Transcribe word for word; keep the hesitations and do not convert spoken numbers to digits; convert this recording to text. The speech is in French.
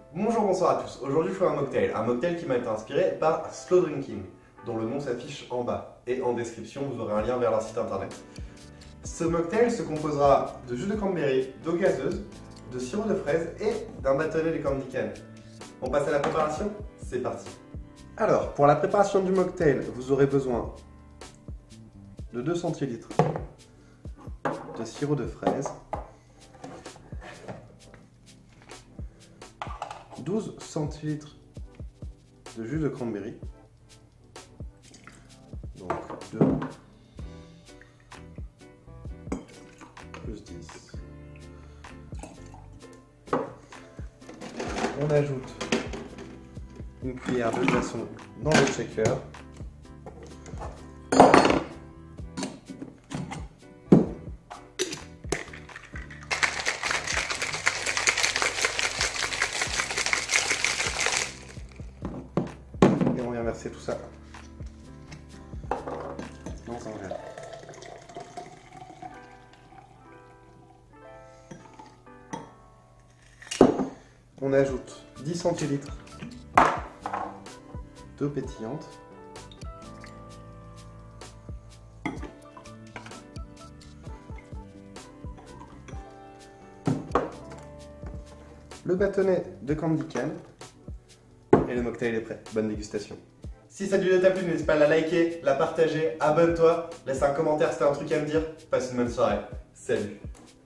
Bonjour, bonsoir à tous. Aujourd'hui, je fais un mocktail. Un mocktail qui m'a été inspiré par Slow Drinking, dont le nom s'affiche en bas. Et en description, vous aurez un lien vers leur site internet. Ce mocktail se composera de jus de cranberry, d'eau gazeuse, de sirop de fraise et d'un bâtonnet de candy cane. On passe à la préparation? C'est parti. Alors, pour la préparation du mocktail, vous aurez besoin de deux centilitres de sirop de fraise, douze centilitres de jus de cranberry, donc deux plus dix. On ajoute une cuillère de glaçons dans le shaker. Et on vient verser tout ça dans un verre. On ajoute dix centilitres d'eau pétillante. Le bâtonnet de candy cane. Et le mocktail est prêt. Bonne dégustation. Si cette vidéo t'a plu, n'hésite pas à la liker, la partager, abonne-toi, laisse un commentaire si t'as un truc à me dire. Passe une bonne soirée. Salut.